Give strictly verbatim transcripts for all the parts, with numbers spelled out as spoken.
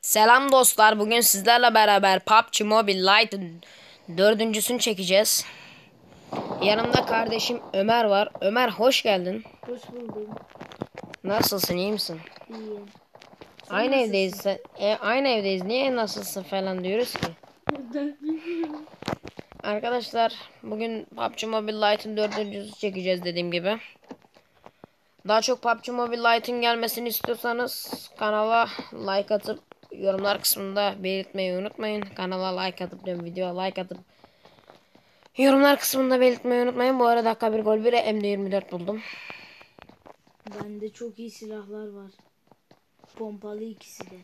Selam dostlar. Bugün sizlerle beraber P U B G Mobile Lite'ın dördüncüsünü çekeceğiz. Yanımda kardeşim Ömer var. Ömer hoş geldin. Hoş buldum. Nasılsın, iyi misin? İyiyim. Sen Aynı nasılsın? evdeyiz. Sen, e, aynı evdeyiz. Niye nasılsın falan diyoruz ki. Ben bilmiyorum. Arkadaşlar bugün P U B G Mobile Lite'ın dördüncüsü çekeceğiz dediğim gibi. Daha çok P U B G Mobile Lite'ın gelmesini istiyorsanız kanala like atıp yorumlar kısmında belirtmeyi unutmayın. Kanala like atıp videoya like atıp yorumlar kısmında belirtmeyi unutmayın. Bu arada dakika bir gol bir M D yirmi dört buldum. Bende çok iyi silahlar var. Pompalı ikisi de.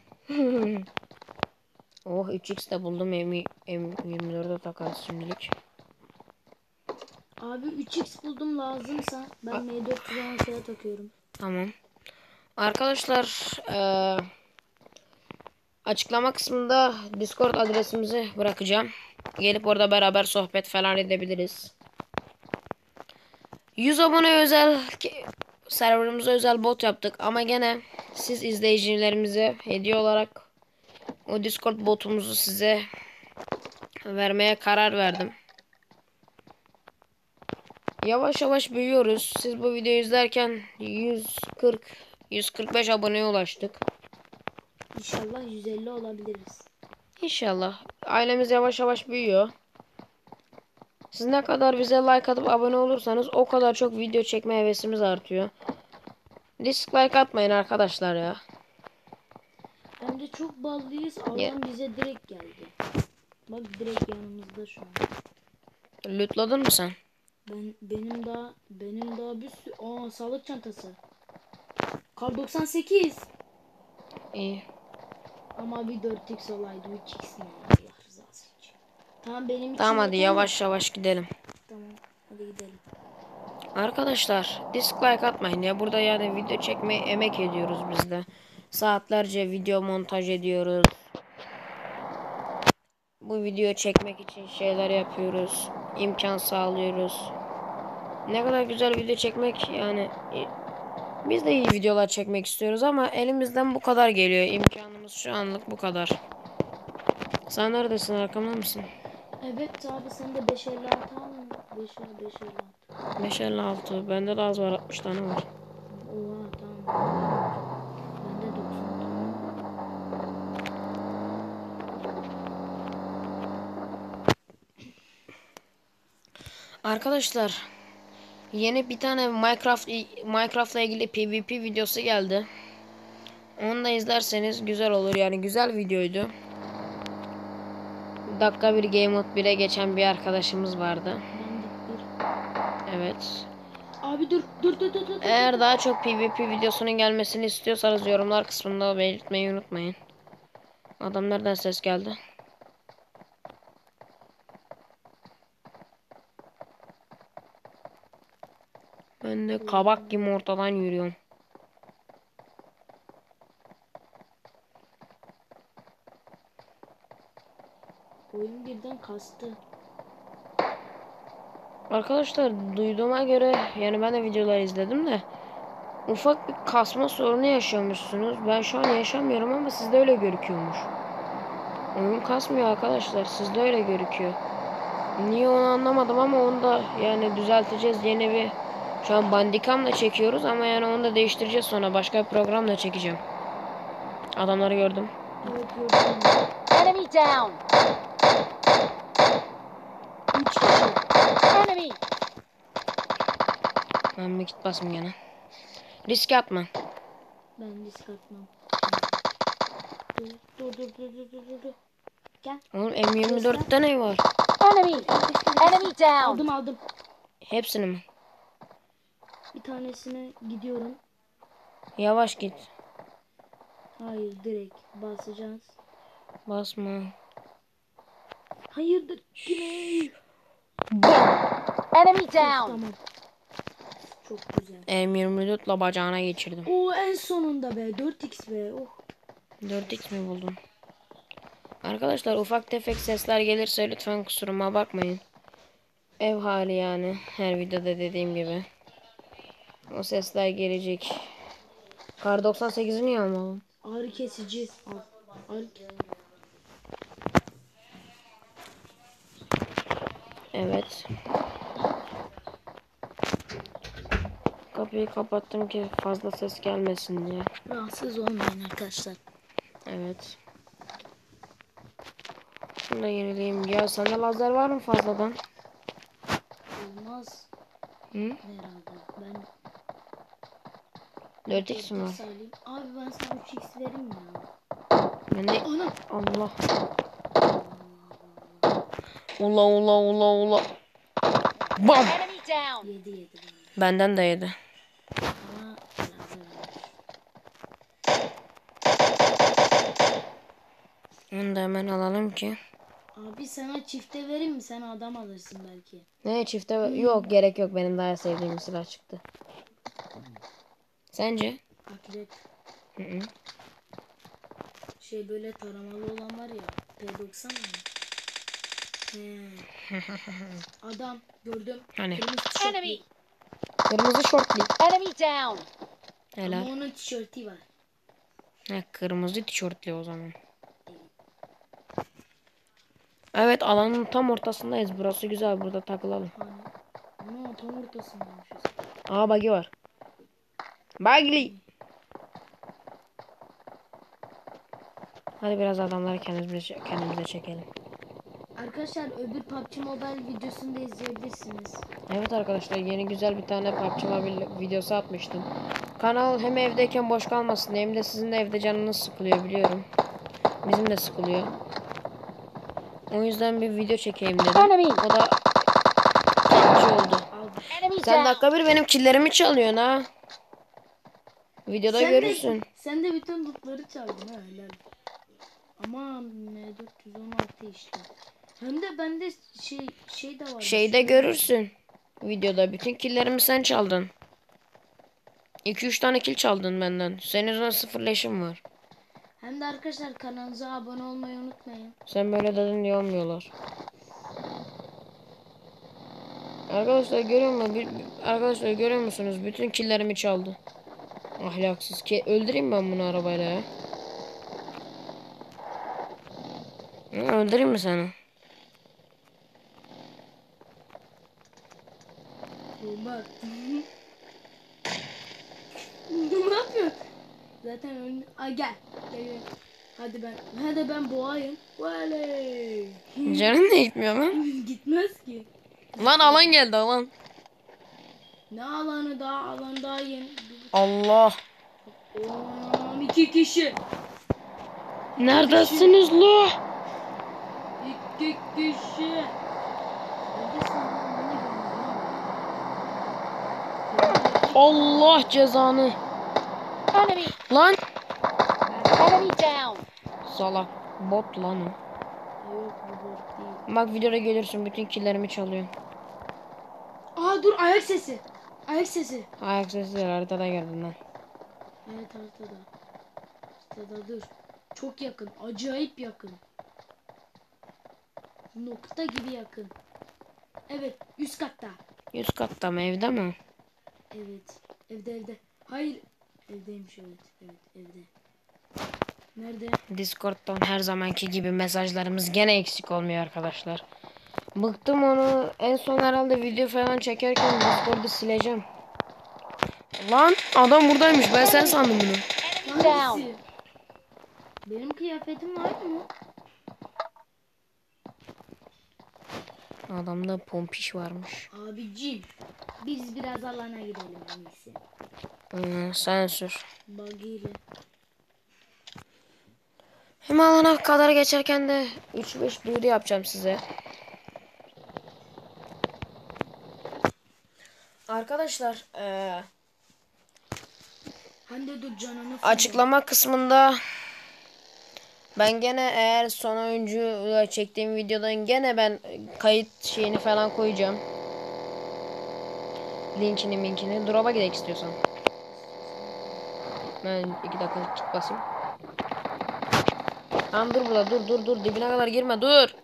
Oh üç x de buldum. M yirmi dörde takarız şimdilik. Abi üç x buldum, lazımsa ben M dört yüz on şeye takıyorum. Tamam. Arkadaşlar ee, açıklama kısmında Discord adresimizi bırakacağım. Gelip orada beraber sohbet falan edebiliriz. yüz abone özel serverımıza özel bot yaptık ama gene siz izleyicilerimize hediye olarak o Discord botumuzu size vermeye karar verdim. Yavaş yavaş büyüyoruz. Siz bu videoyu izlerken yüz kırk yüz kırk beş aboneye ulaştık. İnşallah yüz elli olabiliriz. İnşallah. Ailemiz yavaş yavaş büyüyor. Siz ne kadar bize like atıp abone olursanız o kadar çok video çekme hevesimiz artıyor. Dislike atmayın arkadaşlar ya. Hem de çok ballıyız. Adam bize direkt geldi. Bak direkt yanımızda şu an. Lootladın mı sen? Ben benim daha benim daha bir sürü. Aa, sağlık çantası. Kar doksan sekiz. İyi. Ama bir dört x olaydı, üç x ne ya, Allah rızası için. Tamam, benim için Tamam hadi yeter mi? yavaş yavaş gidelim. Tamam, hadi gidelim. Arkadaşlar dislike atmayın ya. Burada yani video çekmeye emek ediyoruz biz de. Saatlerce video montaj ediyoruz. Bu video çekmek için şeyler yapıyoruz. İmkan sağlıyoruz. Ne kadar güzel video çekmek yani. Biz de iyi videolar çekmek istiyoruz ama elimizden bu kadar geliyor. İmkanımız şu anlık bu kadar. Sen neredesin, arkamda mısın? Evet abi, sen de beş elli altı al mı? beş elli beş elli altı. beş elli altı. Bende de az var, altmış tane var. Oha, tamam. Bende doksan tane. Arkadaşlar yeni bir tane Minecraft Minecraft'la ilgili PvP videosu geldi. Onu da izlerseniz güzel olur, yani güzel videoydu. Dakika bir Game Mode bire geçen bir arkadaşımız vardı. Bendik bir. Evet. Abi dur dur dur dur dur. Eğer daha çok PvP videosunun gelmesini istiyorsanız yorumlar kısmında belirtmeyi unutmayın. Adam nereden ses geldi? Ben de kabak gibi ortadan yürüyorum. Oyun birden kastı. Arkadaşlar duyduğuma göre, yani ben de videolar izledim de ufak bir kasma sorunu yaşıyormuşsunuz. Ben şu an yaşamıyorum ama sizde öyle gözüküyormuş. Oyun kasmıyor arkadaşlar, sizde öyle gözüküyor. Niye onu anlamadım ama onu da yani düzelteceğiz. Yeni bir, şu an Bandicam'la çekiyoruz ama yani onu da değiştireceğiz, sonra başka bir programla çekeceğim. Adamları gördüm. Evet, gördüm. Enemy down. üç kişi. Enemy. Ben bir git basayım gene. Riske atma. Ben risk atmam. Dur dur dur dur dur dur dur. Gel. Oğlum M yirmi dörtte ne var? Enemy. Enemy down. Aldım aldım. Hepsini mi? Bir tanesine gidiyorum. Yavaş git. Hayır, direkt basacağız. Basma. Hayırdır? Yine. Enemy down. Tamam. Çok güzel. M yirmi dört ile bacağına geçirdim. Oo, en sonunda be. dört x be. Oh. dört x mi buldum? Arkadaşlar ufak tefek sesler gelirse lütfen kusuruma bakmayın. Ev hali yani. Her videoda dediğim gibi. O sesler gelecek. Kar doksan sekizi niye almadın? Ağrı kesici. Al. Al. Evet. Kapıyı kapattım ki fazla ses gelmesin diye. Rahatsız olmayın arkadaşlar. Evet. Şunu da yenileyim. Ya sende lazer var mı fazladan? Olmaz Hı? herhalde. Ben dört x mi var? salayım. Abi ben sana üç x vereyim ya. Ben de... Ana. Allah. Ula ula ula ula. Bam! Enemy down. Yedi yedi bana. Benden de yedi. Ama lazer almış. Onu da hemen alalım ki. Abi sana çifte vereyim mi? Sen adam alırsın belki. Ne çifte? Yok gerek yok. Benim daha sevdiğim bir silah çıktı. Sence? Akrep. Hı hı. Şey böyle taramalı olan var ya. P doksan mı? He. Adam gördüm. Hani? Kırmızı tişörtlü. Enemy. Kırmızı şortlu. Enemy down. Helal. Ama onun tişörtü var. Ha, kırmızı tişörtlü o zaman. Evet alanın tam ortasındayız. Burası güzel. Burada takılalım. Hani. Ana tam ortasındaymışız. Aa buggy var. Buggy. Hadi biraz adamları kendimize, kendimize çekelim. Arkadaşlar öbür P U B G Mobile videosunu da izleyebilirsiniz. Evet arkadaşlar yeni güzel bir tane P U B G Mobile videosu atmıştım. Kanal hem evdeyken boş kalmasın hem de sizin de evde canınız sıkılıyor biliyorum. Bizim de sıkılıyor. O yüzden bir video çekeyim dedim. Enemy. O da keyifli oldu. Abi. Enemy Sen down. dakika bir benim killerimi çalıyorsun ha. Videoda Sen görürsün. de, sen de bütün lootları çaldın ha helal. Aman M dört yüz on altı işte. Hem de bende şey şey de var. Şeyde görürsün. Videoda bütün killerimi sen çaldın. iki üç tane kill çaldın benden. Senin yüzünden sıfır leşim var. Hem de arkadaşlar kanalımıza abone olmayı unutmayın. Sen böyle dedin diye olmuyorlar. Arkadaşlar görüyor musunuz? Bir- bir- Arkadaşlar görüyor musunuz? Bütün killerimi çaldı. Ahlaksız ki öldüreyim ben bunu arabayla ya. Hı, öldüreyim mi seni? Bomba. Ne yapıyorsun? Zaten ön... Aa, gel. Gel gel. Hadi ben. Hadi ben boğayım. Oley. Canın ne gitmiyor lan? Gitmez ki. Lan alan geldi alan. Ne alanı daha alan daha yeni. Allah. Oğlum iki kişi. Neredesiniz lo? İki kişi. Neredesin lan? Beni görmedin. Allah cezanı. Enemy. Lan. Enemy down. Salak. Bot lan o. Yok bu bot değil. Bak videoda görürsün bütün killerimi çalıyor. Aa dur ayak sesi. Ayak sesi. Ayak sesleri haritada gördüm ben. Evet haritada. Haritada dur. Çok yakın. Acayip yakın. Nokta gibi yakın. Evet üst katta. Üst katta mı evde mi? Evet. Evde evde. Hayır. Evdeymiş evet. Evet evde. Nerede? Discord'dan her zamanki gibi mesajlarımız gene eksik olmuyor arkadaşlar. Bıktım onu. En son herhalde video falan çekerken Discord'u sileceğim. Lan adam buradaymış. Ben sen sandım bunu. Enemy down. Hangisi? Benim kıyafetim var mı? Adamda pompiş varmış. Abicim. Biz biraz alana gidelim en iyisi. Hmm, sen sür. Buggy ile. Hem alana kadar geçerken de üç beş duyuru yapacağım size. Arkadaşlar eee Hande dur canını açıklama kısmında ben gene eğer son oyuncuyla çektiğim videodan gene ben kayıt şeyini falan koyacağım. Linkini minkini. Drop'a gidelim istiyorsan. Ben iki dakika kit basayım. Tamam dur burada dur dur dur dibine kadar girme dur.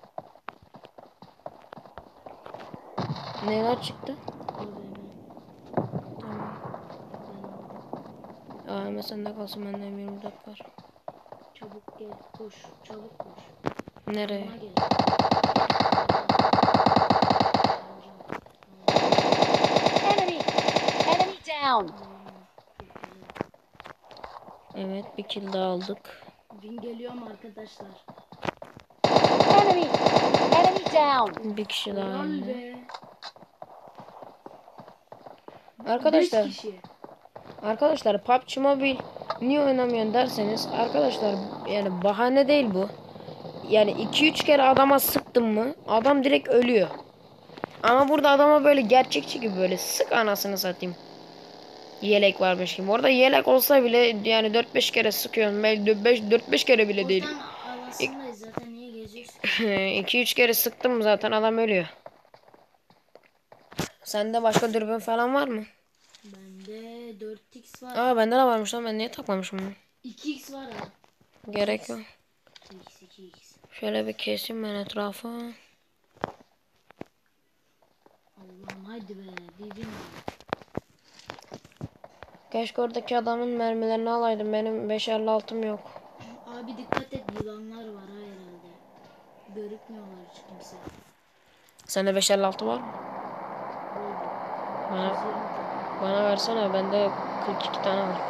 Neler çıktı? A V M sende kalsın, bende M yirmi dört var. Çabuk gel. Koş. Çabuk koş. Nereye? Bana gel. Enemy! Enemy down! Evet, bir kill daha aldık. Win geliyorum arkadaşlar. Enemy! Enemy down! Bir kişi daha Helal indi. be. Arkadaşlar, Beş kişi. arkadaşlar P U B G Mobile niye oynamıyorsun derseniz, arkadaşlar yani bahane değil bu. Yani iki üç kere adama sıktım mı adam direkt ölüyor. Ama burada adama böyle gerçekçi gibi böyle sık anasını satayım. Yelek varmış gibi. Orada yelek olsa bile yani dört beş kere sıkıyorum. Belki dört beş kere bile değil. Ortam havasındayız zaten, niye geziyorsun? iki üç kere sıktım mı zaten adam ölüyor. Sende başka dürbün falan var mı? Bende dört x var. Aa, bende de varmış lan, ben niye takmamışım bunu? iki x var ha. Gerek yok. iki x iki x. Şöyle bir keseyim ben etrafı. Allah'ım haydi be. Vivin. Keşke oradaki adamın mermilerini alaydım. Benim beş elli altım yok. Abi dikkat et, yılanlar var ha herhalde. Görükmüyorlar hiç kimse. Sende beş elli altı var mı? Oldu. Bana, yüz yirmi tane. bana versene, bende kırk iki tane var.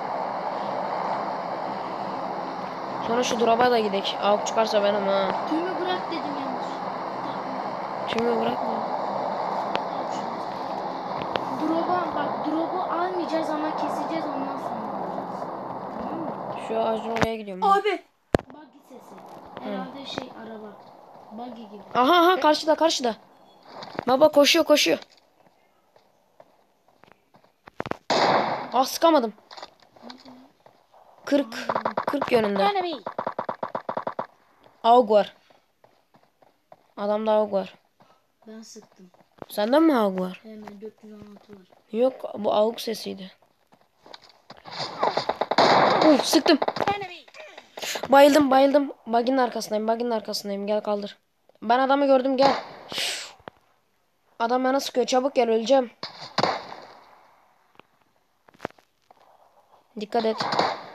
Sonra şu drop'a da gidelim. Avuk çıkarsa benim ha. Tümü bırak dedim yanlış. Tümü bırakma. Drop'a bak, drop'u almayacağız ama keseceğiz, ondan sonra alacağız. Tamam mı? Şu ağacın oraya gidiyorum. ben. Abi. Buggy sesi. Herhalde şey araba. Buggy gibi. Aha aha, karşıda karşıda. Baba koşuyor koşuyor. Ah, sıkamadım. kırk kırk yönünde. Enemy! Avuk var. Adamda avuk var. Ben sıktım. Sende mi avuk var? Hemen dört yüz on altı var. Yok, bu avuk sesiydi. Uf, sıktım. Enemy! Bayıldım bayıldım. Bug'in arkasındayım. Bug'in arkasındayım. Gel kaldır. Ben adamı gördüm, gel. Adam bana sıkıyor. Çabuk gel, öleceğim. Dikkat et.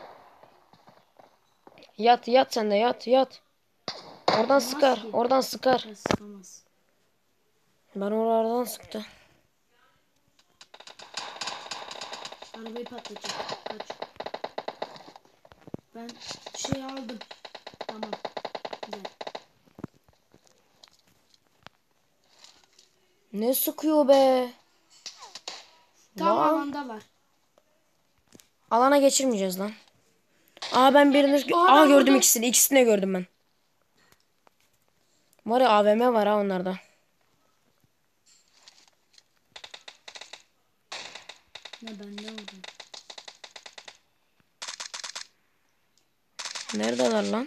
Yat yat, sen de yat yat. Oradan sıkar. ki. Oradan sıkar. Ben sıkamaz. Ben oralardan sıktı. Arabayı patlatacak. Kaç. Ben şey aldım. Tamam. Güzel. Ne sıkıyor be? Tam Lan. alandalar. Alana geçirmeyeceğiz lan. Aa, ben birini... Aa, Aa, ben gördüm vurdum. ikisini. İkisini de gördüm ben. Var ya, A V M var ha onlarda. Ne bende oldu. Neredeler lan?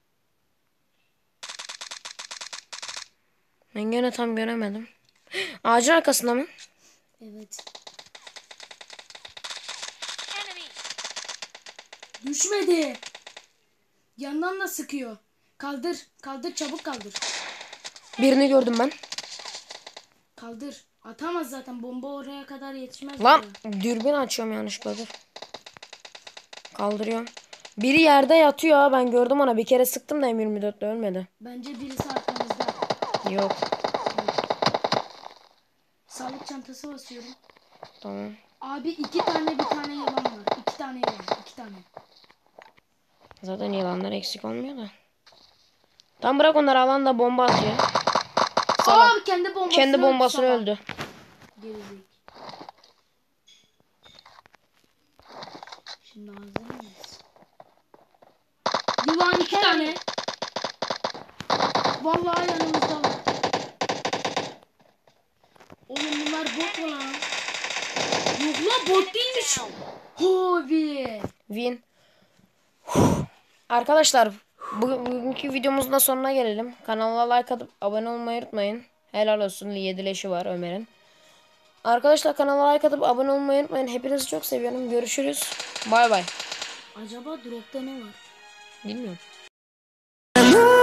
Ben gene tam göremedim. Ağacın arkasında mı? Evet. Enemy! Düşmedi. Yandan da sıkıyor. Kaldır. Kaldır, çabuk kaldır. Birini gördüm ben. Kaldır. Atamaz zaten. Bomba oraya kadar yetişmez. Lan, buraya. dürbün açıyorum yanlışlıkla, dur. Kaldırıyorum. Biri yerde yatıyor ha, ben gördüm ona. Bir kere sıktım da M yirmi dörtle ölmedi. Bence birisi arkamızda. Yok. Sağlık çantası basıyorum. Tamam. Abi iki tane bir tane yılan var. İki tane yılan. İki tane. Zaten yılanlar eksik olmuyor da. Tam bırak onları, alanda bomba atıyor. Salak. Aa, kendi bombasını Kendi bombasını salak. öldü. Gerizek. Şimdi hazır mıyız? Yılan iki tane. Vallahi yanımızda var. Oğlum bunlar bot mu lan? Yok lan, bot değilmiş. Hobi. Win. Arkadaşlar, bu- bugünkü videomuzun da sonuna gelelim. Kanala like atıp abone olmayı unutmayın. Helal olsun, yedi leşi var Ömer'in. Arkadaşlar, kanala like atıp abone olmayı unutmayın. Hepinizi çok seviyorum. Görüşürüz. Bay bay. Acaba dropta ne var? Bilmiyorum.